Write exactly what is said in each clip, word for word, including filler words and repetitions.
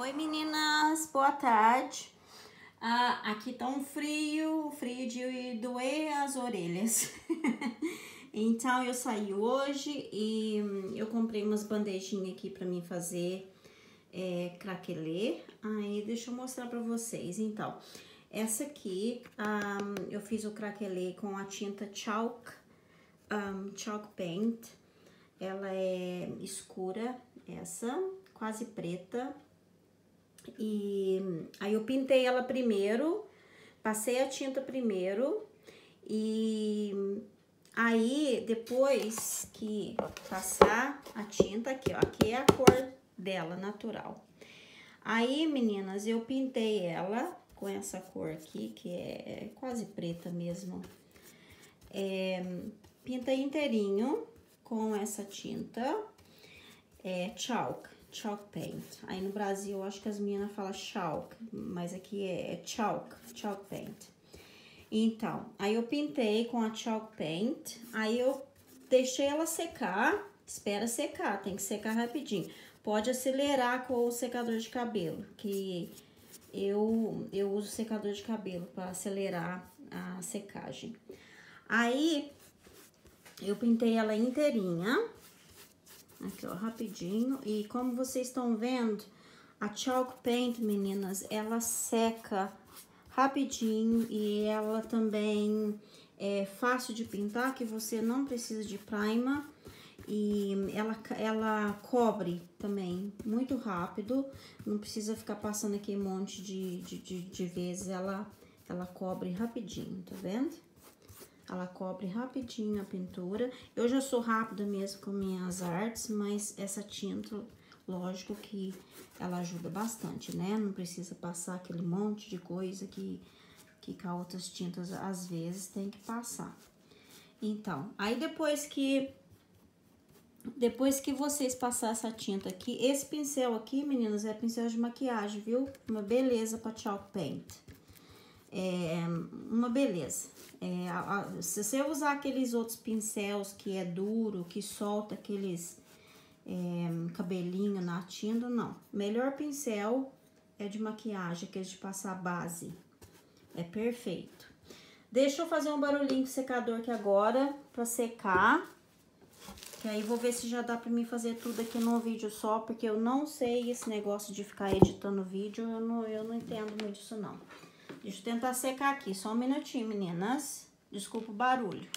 Oi meninas, boa tarde. Ah, aqui tá um frio, frio de doer as orelhas. Então eu saí hoje e eu comprei umas bandejinhas aqui pra mim fazer é, craquelê. Aí deixa eu mostrar pra vocês. Então, essa aqui um, eu fiz o craquelê com a tinta Chalk, um, Chalk Paint. Ela é escura, essa, quase preta. E aí eu pintei ela primeiro, passei a tinta primeiro e aí depois que passar a tinta aqui, ó, aqui é a cor dela natural. Aí, meninas, eu pintei ela com essa cor aqui, que é quase preta mesmo. É, pintei inteirinho com essa tinta, é Chalk. Chalk Paint. Aí no Brasil, eu acho que as meninas falam chalk, mas aqui é chalk, chalk paint. Então, aí eu pintei com a Chalk Paint, aí eu deixei ela secar, espera secar, tem que secar rapidinho. Pode acelerar com o secador de cabelo, que eu, eu uso secador de cabelo para acelerar a secagem. Aí, eu pintei ela inteirinha. Aqui, ó, rapidinho. E como vocês estão vendo, a Chalk Paint, meninas, ela seca rapidinho e ela também é fácil de pintar, que você não precisa de primer. E ela, ela cobre também muito rápido, não precisa ficar passando aqui um monte de, de, de, de vezes, ela, ela cobre rapidinho, tá vendo? Ela cobre rapidinho a pintura. Eu já sou rápida mesmo com minhas artes, mas essa tinta, lógico que ela ajuda bastante, né? Não precisa passar aquele monte de coisa que, que com outras tintas, às vezes, tem que passar. Então, aí depois que... Depois que vocês passarem essa tinta aqui, esse pincel aqui, meninas, é pincel de maquiagem, viu? Uma beleza pra Chalk Paint. É uma beleza. É, a, a, se você usar aqueles outros pincéis que é duro, que solta aqueles é, cabelinho na tinta, não. Melhor pincel é de maquiagem, aquele de passar base. É perfeito. Deixa eu fazer um barulhinho com o secador aqui agora, pra secar. Que aí vou ver se já dá pra mim fazer tudo aqui num vídeo só, porque eu não sei esse negócio de ficar editando vídeo, eu não, eu não entendo muito disso não. Deixa eu tentar secar aqui, só um minutinho, meninas. Desculpa o barulho.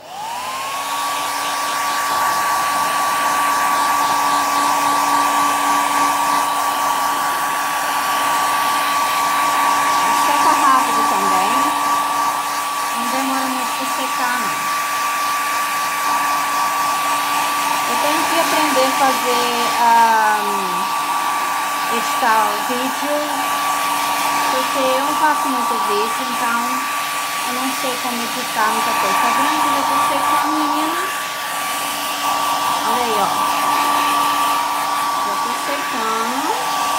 Seca rápido também. Não demora muito pra secar, não. Eu tenho que aprender a fazer, um, editar o vídeo. Porque eu não faço muito vídeo, então eu não sei como editar muita coisa. Tá vendo que eu tô secando, meninas? Olha aí, ó. Já tô secando.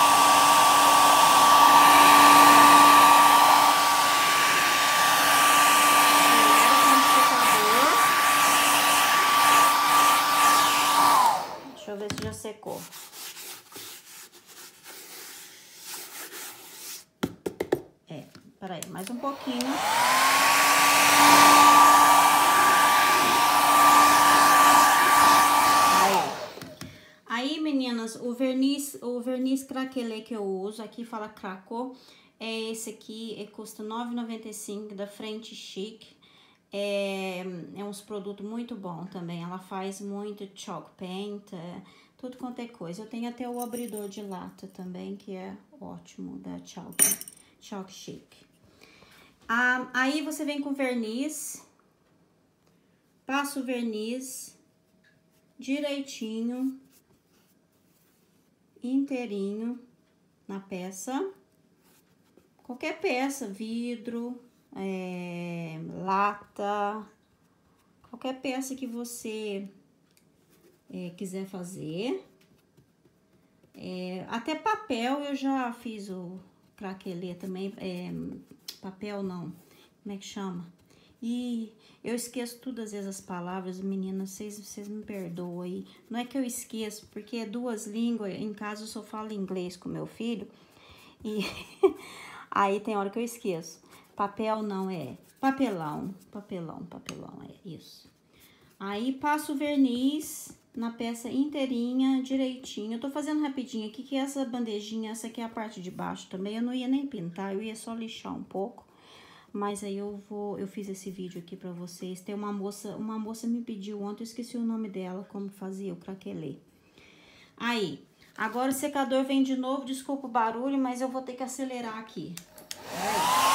Deixa eu ver se já secou. Peraí, mais um pouquinho. Aí. Aí, meninas, o verniz, o verniz craquelê que eu uso, aqui fala Craco, é esse aqui, é, custa nove reais e noventa e cinco centavos, da Frente Chic. É, é uns produtos muito bom também, ela faz muito chalk paint, é, tudo quanto é coisa. Eu tenho até o abridor de lata também, que é ótimo, da Chalk, Chalk Chic. Ah, aí você vem com verniz, passa o verniz direitinho, inteirinho na peça, qualquer peça, vidro, é, lata, qualquer peça que você é, quiser fazer. É, até papel eu já fiz o craquelê também, é, papel não, como é que chama? E eu esqueço todas essas palavras, meninas, vocês, vocês me perdoam aí. Não é que eu esqueço, porque é duas línguas, em casa eu só falo inglês com meu filho. E aí tem hora que eu esqueço. Papel não é papelão, papelão, papelão, é isso. Aí passo o verniz na peça inteirinha, direitinho. Eu tô fazendo rapidinho aqui, que essa bandejinha, essa aqui é a parte de baixo também. Eu não ia nem pintar, eu ia só lixar um pouco. Mas aí eu vou, eu fiz esse vídeo aqui pra vocês. Tem uma moça, uma moça me pediu ontem, eu esqueci o nome dela, como fazia o craquelê. Aí, agora o secador vem de novo, desculpa o barulho, mas eu vou ter que acelerar aqui. Peraí.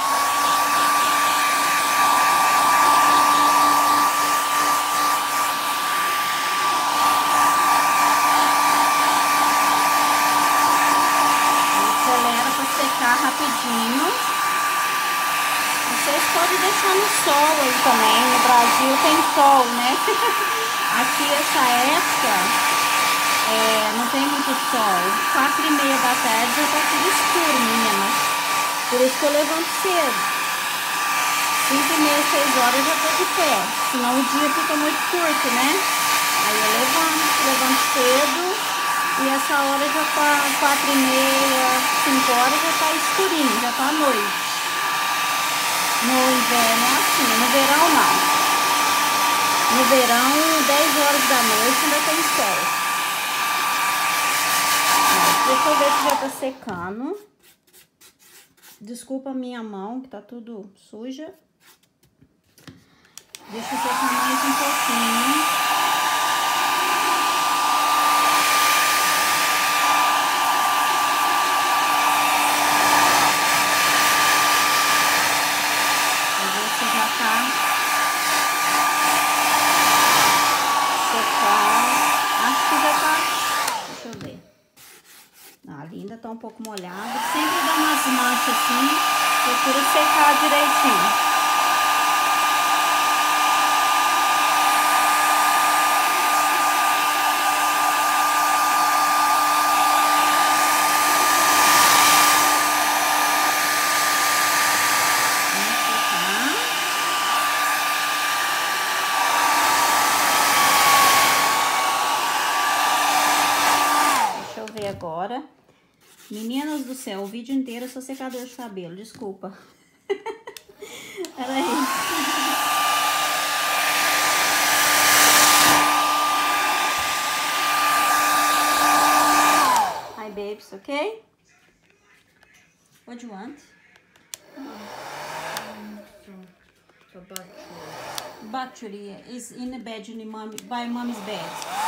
Acelera pra secar rapidinho. Vocês podem deixar no sol aí também, no Brasil tem sol, né? Aqui essa época é, não tem muito sol. Quatro e meia da tarde já tá tudo escuro, meninas. Por isso que eu levanto cedo. Cinco e meia, seis horas eu já tô de pé. Senão o dia fica muito curto, né? Aí eu levanto, levanto cedo. E essa hora já tá quatro e meia, cinco horas já tá escurinho, já tá à noite. No inverno é assim, no verão não. No verão, dez horas da noite ainda tem sol. Deixa eu ver se já tá secando. Desculpa a minha mão, que tá tudo suja. Deixa eu secar mais um pouquinho. Tá um pouco molhado, sempre dá umas manchas assim, procura secar direitinho. Vamos secar. Deixa eu ver agora. Meninas do céu, o vídeo inteiro é só secador de cabelo, desculpa. Peraí. Hi babes, okay? What do you want? Um, so, a battery. Battery is in the bed, in mommy, by mommy's bed.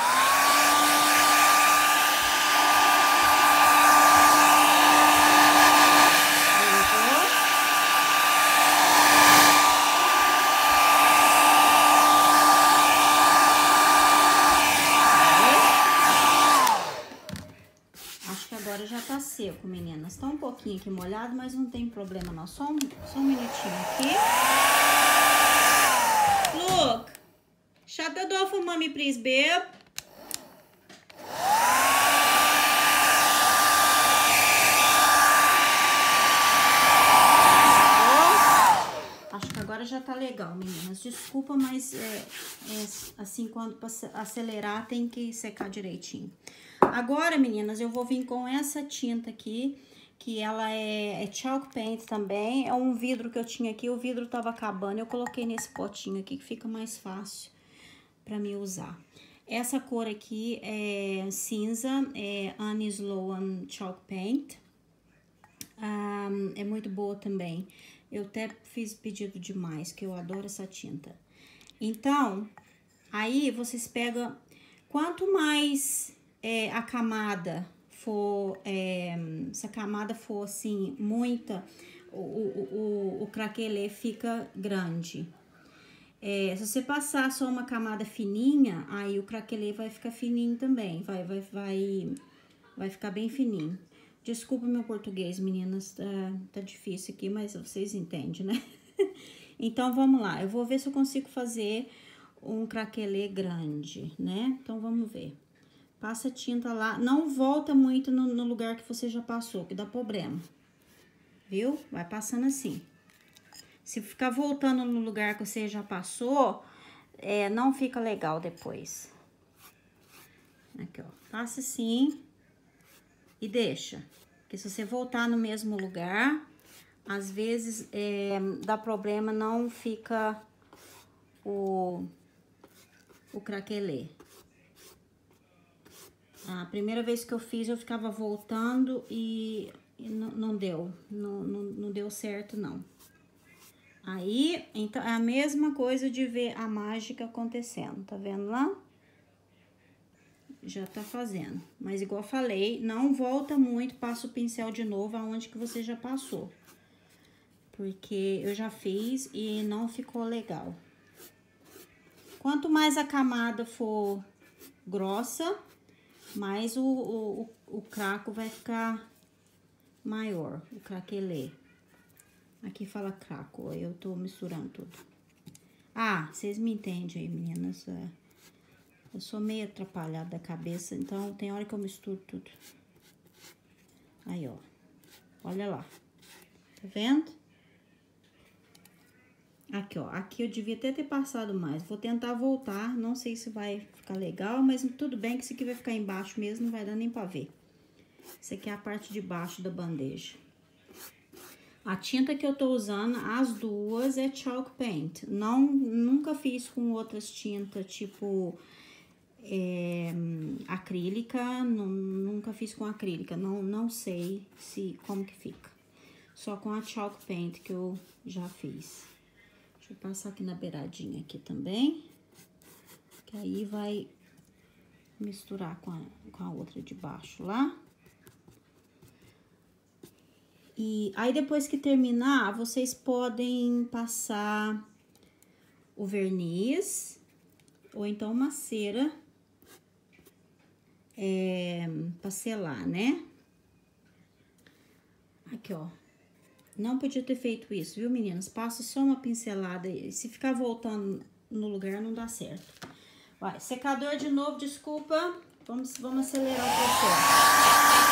Já tá seco, meninas. Tá um pouquinho aqui molhado, mas não tem problema não. Só um, só um minutinho aqui. Look! Shut the door for mommy, please, babe. Acho que agora já tá legal, meninas. Desculpa, mas é, é assim, quando acelerar, tem que secar direitinho. Agora, meninas, eu vou vir com essa tinta aqui, que ela é, é chalk paint também. É um vidro que eu tinha aqui, o vidro tava acabando. Eu coloquei nesse potinho aqui, que fica mais fácil pra me usar. Essa cor aqui é cinza, é Annie Sloan Chalk Paint. Um, é muito boa também. Eu até fiz pedido demais, que eu adoro essa tinta. Então, aí vocês pegam... Quanto mais... É, a camada for, é, se a camada for assim, muita, o, o, o, o craquelê fica grande. É, se você passar só uma camada fininha, aí o craquelê vai ficar fininho também, vai, vai, vai, vai ficar bem fininho. Desculpa meu português, meninas, tá, tá difícil aqui, mas vocês entendem, né? Então, vamos lá, eu vou ver se eu consigo fazer um craquelê grande, né? Então, vamos ver. Passa tinta lá, não volta muito no, no lugar que você já passou, que dá problema, viu? Vai passando assim. Se ficar voltando no lugar que você já passou, é, não fica legal depois. Aqui, ó. Passa assim e deixa. Porque se você voltar no mesmo lugar, às vezes é, dá problema, não fica o, o craquelê. A primeira vez que eu fiz, eu ficava voltando e, e não, não deu. Não, não, não deu certo, não. Aí, então, é a mesma coisa de ver a mágica acontecendo, tá vendo lá? Já tá fazendo. Mas igual eu falei, não volta muito, passa o pincel de novo aonde que você já passou. Porque eu já fiz e não ficou legal. Quanto mais a camada for grossa, mais o, o, o craco vai ficar maior, o craquelê. Aqui fala craco, eu tô misturando tudo. Ah, vocês me entendem aí, meninas. Eu sou meio atrapalhada da cabeça, então tem hora que eu misturo tudo. Aí, ó. Olha lá. Tá vendo? Aqui, ó. Aqui eu devia até ter passado mais. Vou tentar voltar. Não sei se vai ficar legal, mas tudo bem que isso aqui vai ficar embaixo mesmo, não vai dar nem pra ver. Isso aqui é a parte de baixo da bandeja. A tinta que eu tô usando, as duas, é Chalk Paint. Não, nunca fiz com outras tintas, tipo, é, acrílica. Não, nunca fiz com acrílica. Não, não sei se, como que fica. Só com a Chalk Paint que eu já fiz. Deixa eu passar aqui na beiradinha aqui também. Que aí vai misturar com a, com a outra de baixo lá. E aí, depois que terminar, vocês podem passar o verniz ou então uma cera é, pra selar, né? Aqui, ó. Não podia ter feito isso, viu, meninas? Passa só uma pincelada e se ficar voltando no lugar, não dá certo. Vai, secador de novo, desculpa. Vamos, vamos acelerar o processo.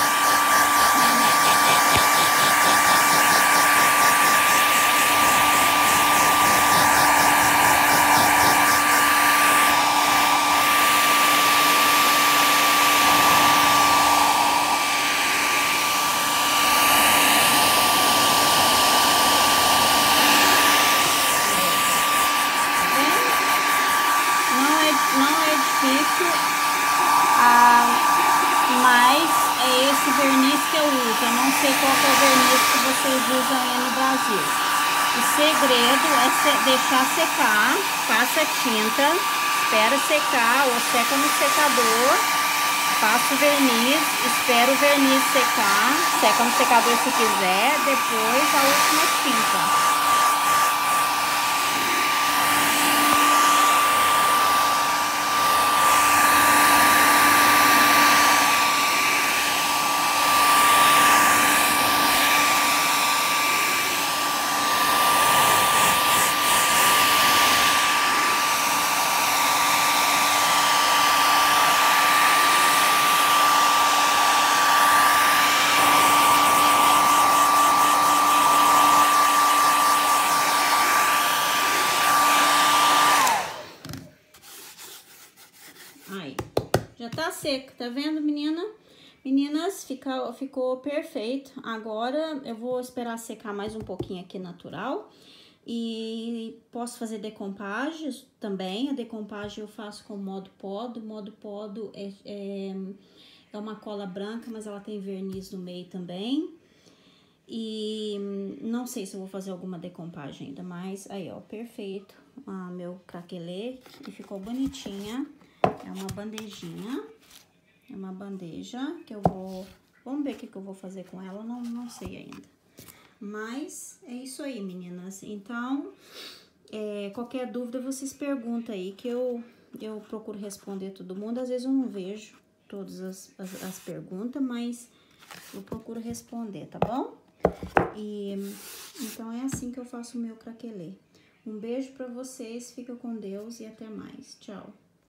Verniz que eu uso, eu não sei qual que é o verniz que vocês usam aí no Brasil. O segredo é se deixar secar, passa a tinta, espera secar ou seca no secador, passa o verniz, espera o verniz secar, seca no secador se quiser, depois a última tinta. Já tá seco, tá vendo, menina? Meninas, fica, ficou perfeito. Agora eu vou esperar secar mais um pouquinho aqui natural. E posso fazer decompagem também. A decompagem eu faço com modo podo. O modo podo é, é, é uma cola branca, mas ela tem verniz no meio também. E não sei se eu vou fazer alguma decompagem ainda, mas aí, ó, perfeito. Ah, meu craquelê e ficou bonitinha. É uma bandejinha, é uma bandeja que eu vou... Vamos ver o que, que eu vou fazer com ela, não, não sei ainda. Mas é isso aí, meninas. Então, é, qualquer dúvida vocês perguntam aí, que eu, eu procuro responder todo mundo. Às vezes eu não vejo todas as, as, as perguntas, mas eu procuro responder, tá bom? E então é assim que eu faço o meu craquelê. Um beijo pra vocês, fica com Deus e até mais. Tchau!